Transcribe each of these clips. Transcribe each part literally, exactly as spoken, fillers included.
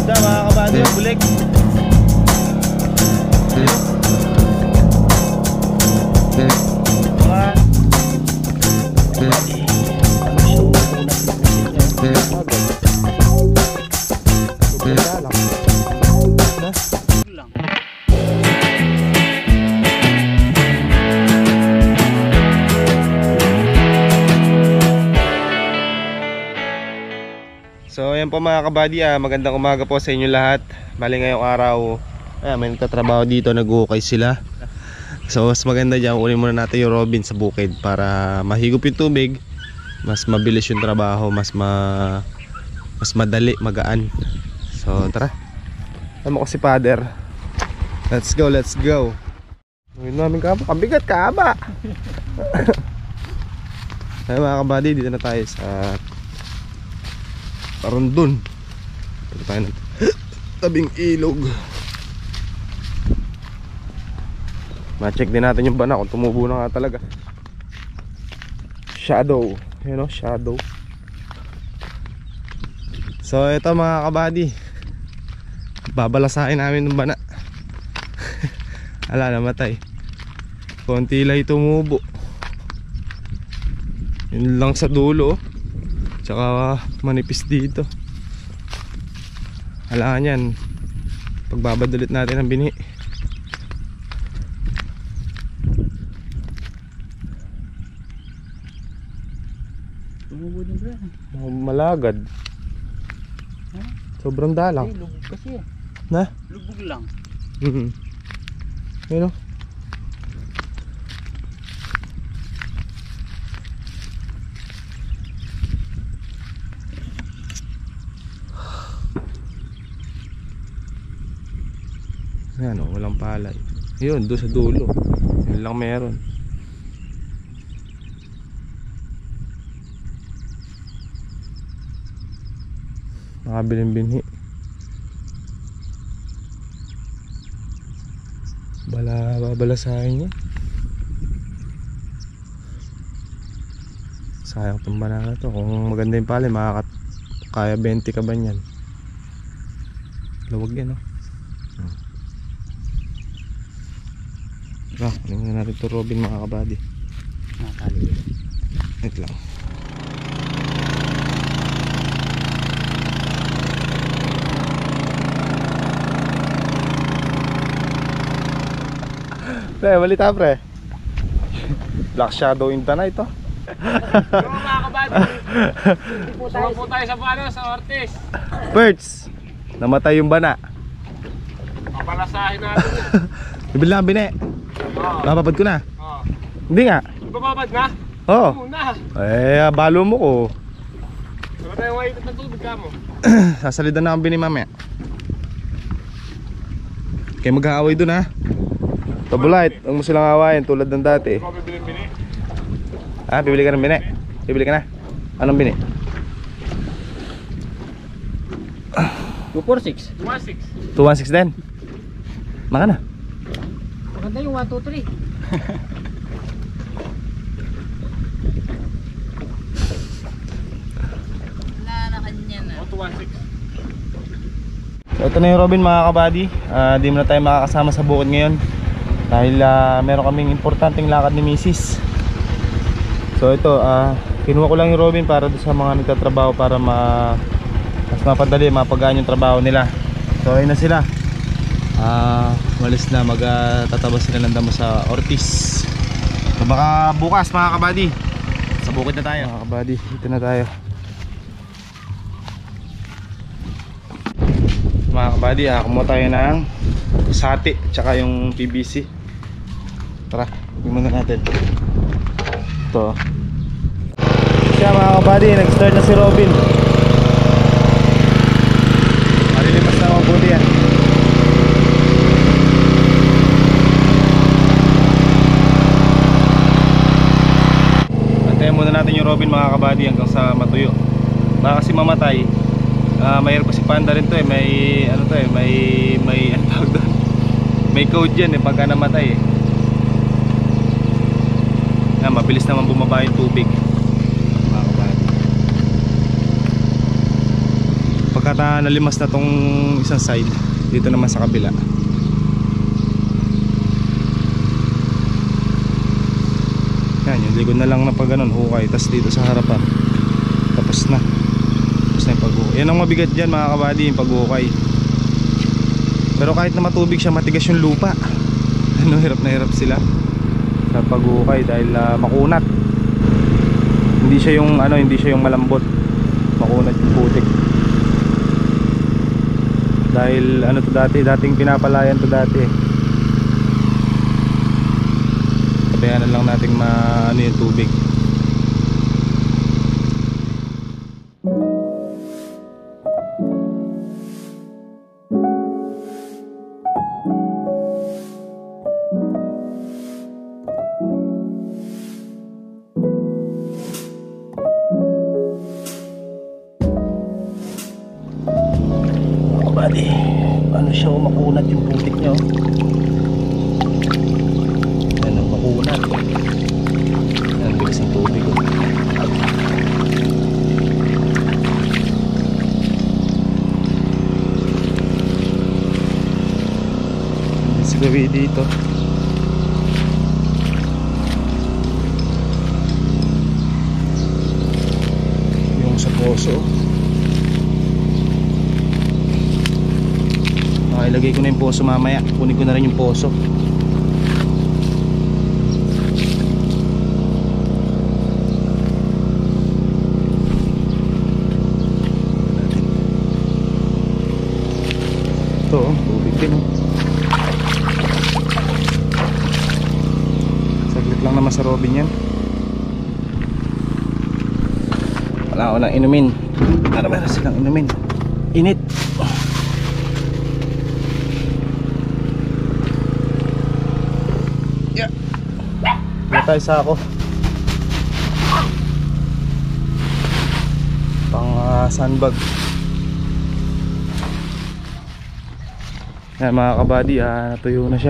Ganda mga kabady yung bulik. So ayan po mga kabady, ah, magandang umaga po sa inyo lahat. Bali ngayong araw, ayan, may nagtatrabaho dito, nag-uukay sila. So mas maganda dyan, unin muna natin yung robin sa bukid para mahigop yung tubig. Mas mabilis yung trabaho, mas ma mas madali, magaan. So tara, tama ko si father. Let's go, let's go. Ngayon namin kaba, kabigat kaba. Ayan mga kabady, dito na tayo sa Parondon. Ito tayo ng tabing ilog. Ma-check din natin yung bana kung tumubo na nga talaga. Shadow. Ayan o, shadow. So ito mga kabady, babalasahin namin ng bana. Ala, namatay. Konti lang tumubo. Yun lang sa dulo. Tsaka manipis dito. Halaan yan, pagbabadulit natin ang bini. Tumubo din bro. Malagad. Huh? Sobrang dalang. Ay, lubog kasi. Na? Lubog lang. Mm-hmm. Yun o. Ayan o, walang palay. Yun, doon sa dulo. Yun lang meron. Nakabiling binhi. Bala, babalasahin niya. Sayang itong banana to. Kung maganda yung palay, makakaya twenty ka ba yan? Lawag yan o. Ah, kunin na natin ito robin mga kabady. Nakakali. Wait lang. Pre, balita pre. Black shadow in the night to. Mga mga kabady, suma po tayo sa bana, sa Ortiz. Birds, namatay yung bana. Papalasahin natin. Bibili na bine. Oo. Bababad ko na. Oo. Hindi nga. Bababad na? Oo. Muna. Eh, balo mo ko. Saka tayo maitot ng tubig ka mo. Sasalidan na ang bini mamaya. Kaya mag-aaway dun ha. Tabulite, huwag mo silang awayin tulad ng dati. Ikaw bibili bini? Ah, bibili ka ng bine? Bibili ka na? Anong bine? two four six. two one six. two one six din? Maka na. Maganda yung one two three. Wala na kanya na. two one six. So ito na yung robin mga kabady. uh, Di mo na tayo makakasama sa bukid ngayon dahil uh, meron kaming importanteng lakad ni misis. So ito, uh, kinuha ko lang yung robin para doon sa mga nagtatrabaho para ma mas mapadali, mapagaan yung trabaho nila. So ayun na sila. Ah, uh, malis na, magtatabas uh, sila ng damo sa Ortiz. So baka bukas mga kabady, sa bukid na tayo. Mga kabady, dito na tayo. Mga kabady, ah, kumuha tayo ng sati tsaka yung P V C. Tara, tingnan natin. Ito. Siya mga kabady, nag-start na si Robin. Malilimas na mabuti yan. Antayin muna natin yung Robin mga kabady hanggang sa matuyo. Baka kasi mamatay. Uh, may air ko si Panda rin to eh. May ano to eh, may may ano tawag doon? May code yan eh pagka namatay eh. Ah, mabilis naman bumaba yung tubig. Mga kabady. Pag pagka nalimas na tong isang side, dito naman sa kabila. Yan, yung likod na lang na pag ganun, hukay. Tapos dito sa harapan, tapos na. Tapos na yung paghukay. Yan ang mabigat dyan mga kabady, yung paghukay. Pero kahit na matubig siya, matigas yung lupa. Ano, hirap na hirap sila sa paghukay dahil uh, makunat. Hindi siya yung ano, hindi siya yung malambot. Makunat yung putik. Dahil ano to dati, dating pinapalayan to dati. Tabayanan lang nating ma ano yung tubig. Buddy, ano siya, makunat yung putik niya. Ano, makunat. Yan, bilis ng tubig. Siguro dito. Yung sa poso. Ilagay ko na yung poso mamaya. Kunin ko na rin yung poso. Ito, tubig din. Saglit lang naman sa Robin yan. Wala ko lang inumin. Para meron silang inumin. Init. Tayo sa ako pang uh, sandbag. Yan mga kabady, uh, natuyo na siya.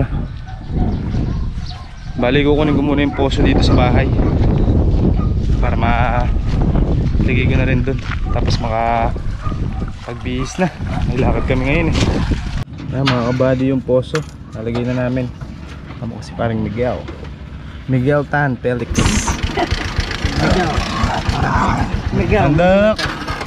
Bali kukunin ko muna yung poso dito sa bahay para ma-ligay ko na rin dun. Tapos maka pagbihis na. May lakad kami ngayon eh. Yan mga kabady, yung poso nalagay na namin. Tama kasi parang Miguel Miguel Tan Felix. Miguel. Miguel. Anak.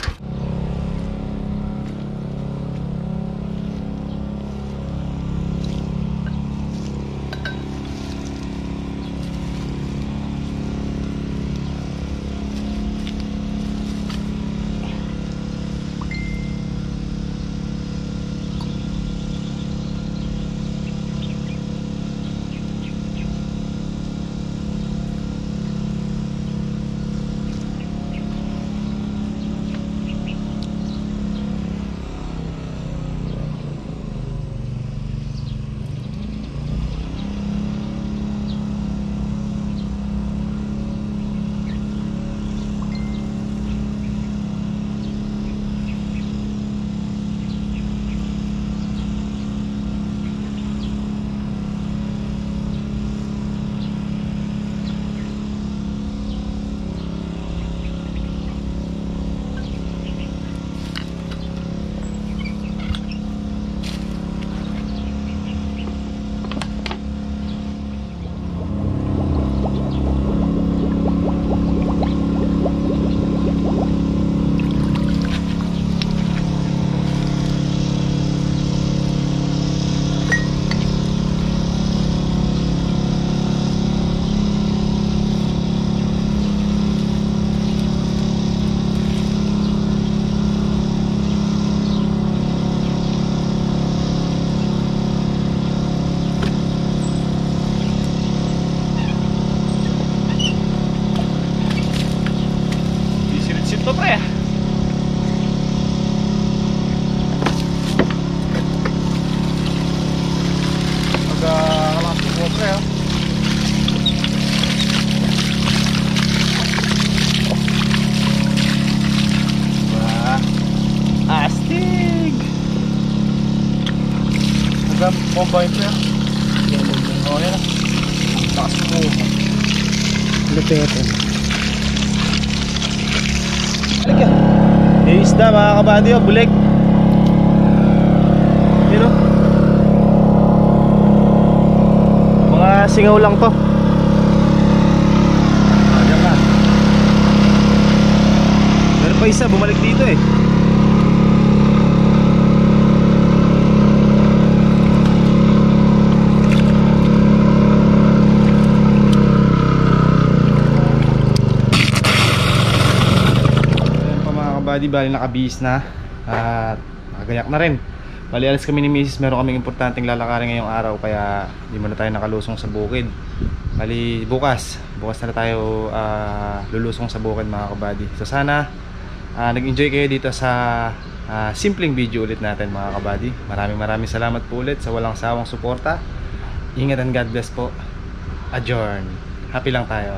to pre. Pagkakalapit po pre ha. Astig! Hanggang bomba yun pre ha. Oo yan ha. Lakas mo. Lupete. May isda mga kabady, oh, bulik. singaw lang to. Ah, diyan ka. Meron pa isa, bumalik dito eh. Ayan pa mga kabady, bali nakabihis na. At nakagayak na rin. Bali alis kami ni Missus, meron kaming importanteng lalakarin ngayong araw, kaya hindi muna tayo nakalusong sa bukid. Bali bukas, bukas na tayo uh, lulusong sa bukid mga kabady. So sana uh, nag-enjoy kayo dito sa uh, simpleng video ulit natin mga kabady. Maraming maraming salamat po ulit sa walang sawang suporta. Ingat and God bless po. Adjourn. Happy lang tayo.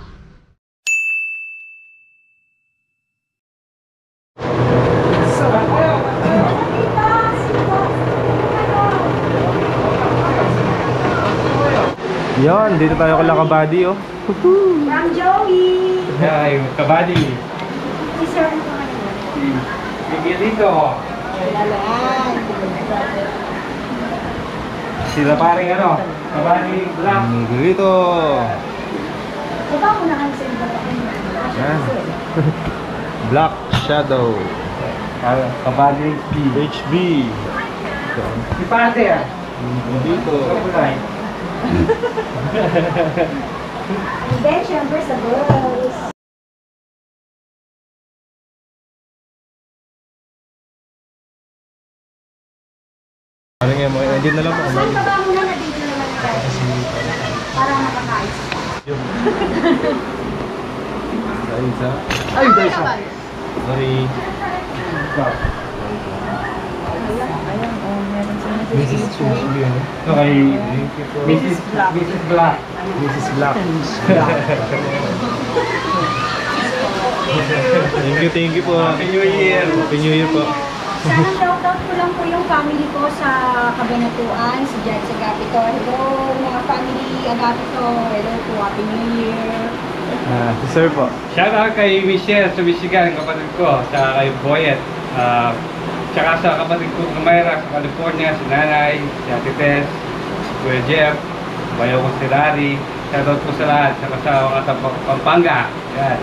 Yan, dito tayo kala kabady oh. From Joey! Ay, kabady. Si Sir ano pa kanina? Sige dito. Lalaan. Sila paring ano, kabady black. Dito. Baba mo na kayo sa iba pa Yan. Black Shadow Kabady H B. H B. Si Pate ah. Dito. Kapulay. And then, syempre sa girls. Parang nga mo, edit na lang po. Saan baba mo na na dito naman tayo? Para makakain. Dahil sa... Ay, dahil sa... Sorry. Missus Chushi yun. Okay. Missus Missus Black. Missus Black. Thank you, thank you po. Happy New Year. Happy New Year po. Sana shoutout ko lang po yung family ko sa Kabanatuan, si Jan sa Agapito. Hello, mga family Agapito. Hello po, Happy New Year. Ah, si Sir po. Shout out kay Michelle sa Michigan, kapatid ko, sa kay Boyet. Uh, tsaka sa kapatid ko na Mayra sa California, si Nanay, si Ate Tess, si Kuya Jeff, bayaw ko si Larry. Shout out po sa lahat, tsaka sa mga tapang Pampanga. Yan.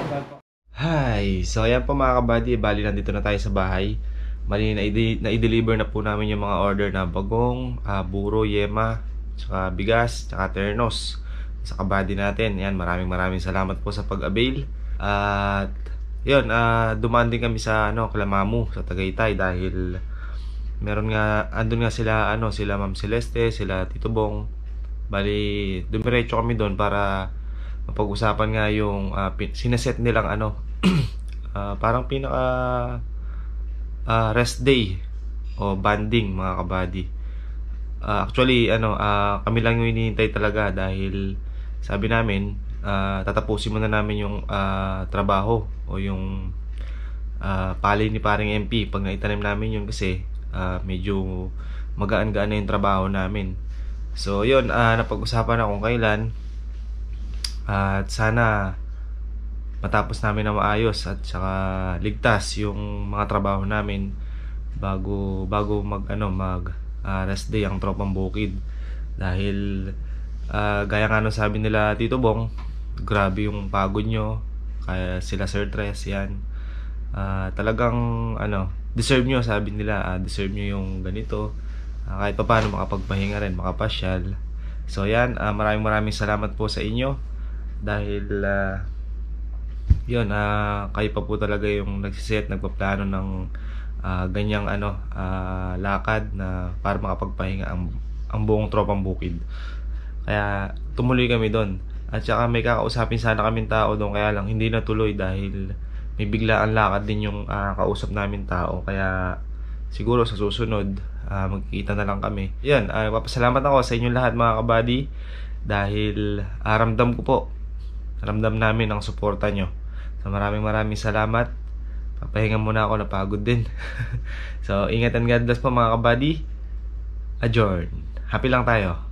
Hi! So ayan po mga kabady, bali nandito na tayo sa bahay. Bali na-i-deliver na po namin yung mga order na bagong, uh, buro, yema, tsaka bigas, tsaka ternos sa kabady natin. Yan, maraming maraming salamat po sa pag-avail. At yun, uh, dumaan din kami sa ano, Kalamamu, sa Tagaytay dahil meron nga, andun nga sila, ano, sila Ma'am Celeste, sila Tito Bong. Bali, dumiretso kami doon para mapag-usapan nga yung uh, sinaset nilang ano, uh, parang pinaka uh, rest day o banding mga kabady. Uh, actually, ano, uh, kami lang yung hinihintay talaga dahil sabi namin, uh, tatapusin muna namin yung uh, trabaho o yung uh, pali ni paring M P pag naitanim namin yun kasi uh, medyo magaan-gaan na yung trabaho namin. So yun, uh, napag-usapan na kung kailan at sana matapos namin na maayos at saka ligtas yung mga trabaho namin bago bago mag ano mag uh, rest day ang tropang bukid dahil uh, gaya nga nung sabi nila Tito Bong, grabe yung pagod nyo, kaya sila Sir Tres yan, uh, talagang ano deserve nyo, sabi nila, uh, deserve nyo yung ganito, uh, kahit pa paano makapagpahinga rin, makapasyal. So yan, uh, maraming maraming salamat po sa inyo dahil uh, yun, uh, kayo pa po talaga yung nagsiset, nagpaplano ng uh, ganyang ano, uh, lakad na para makapagpahinga ang, ang buong tropang bukid. Kaya tumuloy kami doon. At saka may kakausapin sana kaming tao doon, kaya lang hindi natuloy dahil may biglaan lakad din yung uh, kausap namin tao. Kaya siguro sa susunod uh, magkikita na lang kami. Yan, uh, papasalamat ako sa inyong lahat mga kabady dahil uh, ramdam ko po, ramdam namin ang suporta nyo. So maraming maraming salamat. Papahinga muna ako, napagod din. So ingat and God bless po mga kabady. Adjourn. Happy lang tayo.